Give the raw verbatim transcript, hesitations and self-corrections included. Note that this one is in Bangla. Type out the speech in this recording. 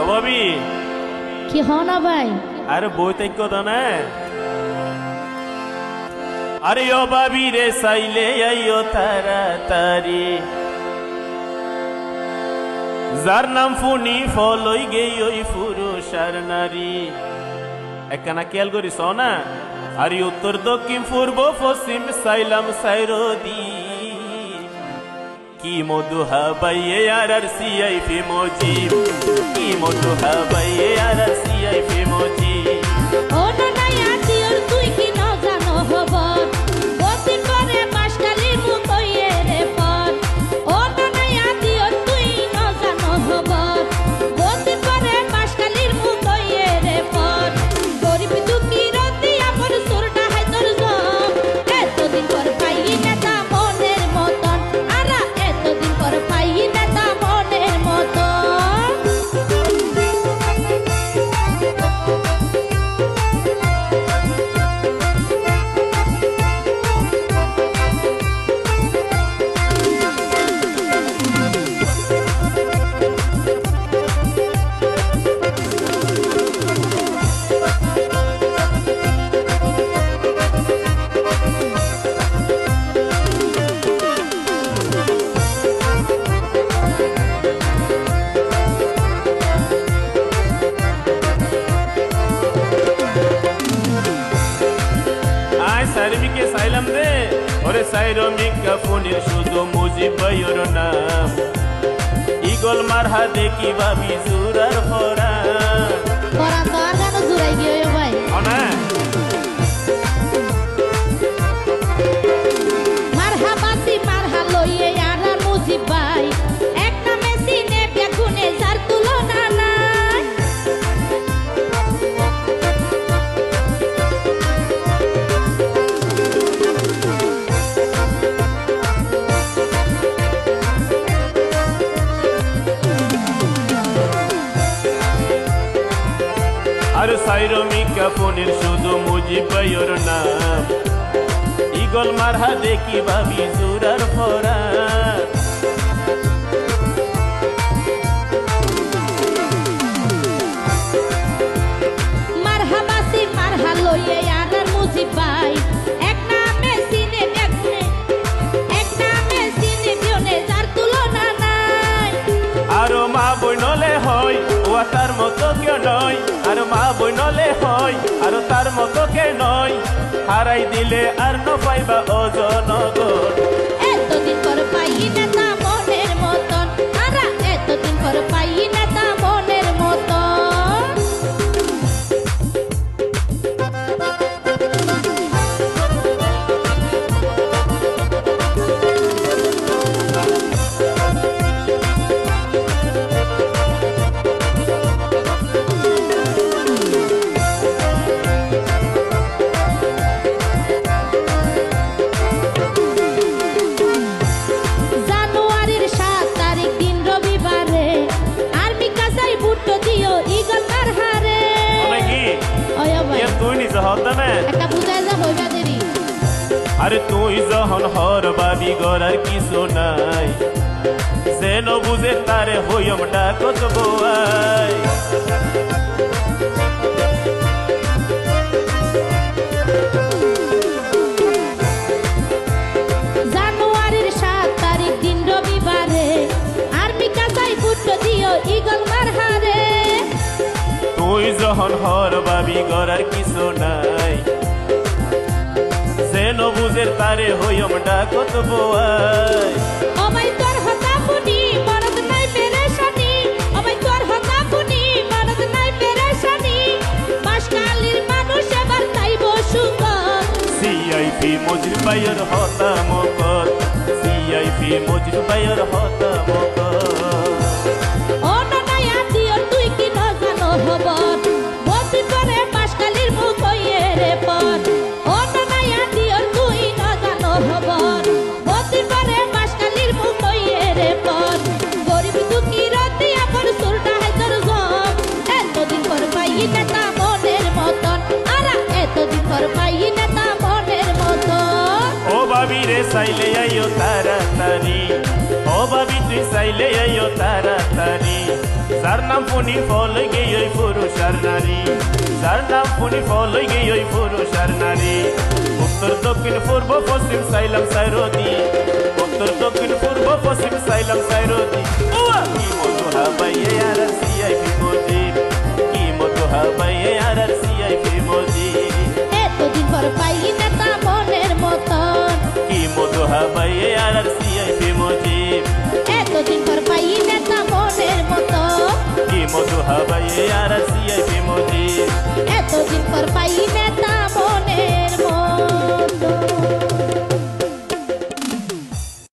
ও ভাবি কি হও না ভাই? আরে বই তাই কথা না। আরে ও ভাবি রে সাইলে আইও তাড়াতাড়ি, যার নাম ফুনি ফলই গেই ওই পুরুষ আর নারী। একখানা খেয়াল করিস না। আর উত্তর দক্ষিণ পূর্ব পশ্চিম সাইলাম সাইরদি, কি মধু হাবাইয়ে আর আর সিআই ফি মজিব, কি মধু হাবাইয়ে আর আর সিআই ফি মজিব। ও না না আদিওর তুই কি না জানো খবর, বদিন পরে মাসকালির মুতইয়ে রে পর। ও না না আদিওর তুই না জানো খবর, বদিন পরে মাসকালির মুতইয়ে রে পর। গরিব দুঃখী রতি আমার সুরটা হাই তোর জম, এতদিন পর পাই নেতা মনের মতন, আরা এতদিন পর পাই নেতা মনের মতন। সাইরমিকে সাইলাম দে ওরে সাইরমিকা ফোনের শুধু মুজিব ভাইয়ের নাম, ইগল মারহা দেখি ভাবি জুরার ফরা ফরা তো আর গানো জুরাই গিয়ে ভাই না। মারহা বাসি মারহা লইয়ে আর আর মুজিব ভাই, এক নামে সিনে বেগুনে যার তুলনা নাই। আর সাইরমিকা ফোনের শুধু মুজিব ভাইয়ের নাম, ইগল মারহা দেখি ভাবি জুরার ফরা। মারহা বাসি মারহা লইয়ে আর আর মুজিব ভাই, এক নামে সিনে বেগুনে, এক নামে সিনে বেগুনে যার তুলনা নাই। আর মা বইনলে হয় ও তার মতো কেউ নয়, আর মা বইনলে হয় আর তার মতো কে নয়, হারাই দিলে আর ন পাইবা অজনগণ। এতদিন পর পাই নেতা মনের মতন, আরা এতদিন পর পাই নেতা মনের মতন। জানুয়ারির সাত তারিখ দিন রবিবারে, আর্মি কাজাই বুট্টো দিও ইগল মারহারে। নাকি ওয়া ভাই এ তুই নিজে হত না। একটা বুঝাই যা হইবা দেরি। আরে তুই যখন হর বাবি গড়ার কিছু নাই, যেন বুঝে তারে হইম ডাকত বউয়াই। জানুয়ারির সাত তারিখ দিন রবিবারে, আর্মি কাজাই বুট্টো দিও ইগল মারহারে। তুই যখন হর বাবি গড়ার কিছু নাই, যেন বুঝে তারে হইম ডাকত বউয়াই। ওমাই তোর হতা পুনি মরদ নাই পেরেশানি, ওমাই তোর হতা পুনি মরদ নাই পেরেশানি, মাসকালির মানুষ এবার তাইব সুন্দর। সিআইপি মজির ভাইয়ের হতা মকর, সিআইপি মজির ভাইয়ের হতা মকর। ও না না আদিওর তুই কি না জানো খবর, বদিন পরে মাসকালির মুখ হইয়ে রে পর। ও না না আদিওর তুই না জানো খবর, বদিন পরে মাসকালির মুখ হইয়ে রে পর। গরিব দুঃখী রতি আমার সুরটা হাই তোর জম, এতদিন পর পাই নেতা মনের মতন, আরা এতদিন পর পাই নেতা মনের মতন। ও ভাবি রে সাইলে আইও তাড়াতাড়ি, ও ভাবি তুই সাইলে আইও তাড়াতাড়ি, যার নাম ফুনি ফল গে ওই পুরুষ আর নারী যার নাম ফুনি ফল গে ওই পুরুষ আর নারী উত্তর দক্ষিণ পূর্ব পশ্চিম সাইলাম সাইরদি উত্তর দক্ষিণ পূর্ব পশ্চিম সাইলাম সাইরদি কি মতো হাবাইয়ে আর সিআই পি মজিব কি মতো হাবাইয়ে আর সিআই পি মজিব এতদিন পর পাই নেতা মনের মতন কি মতো হাবাইয়ে আর সিআই পি মজিব এতদিন পর পাই নেতা মনের মতন কি মতো হাবাইয়ে আর সিআই পি মজিব এতদিন পর পাই নেতা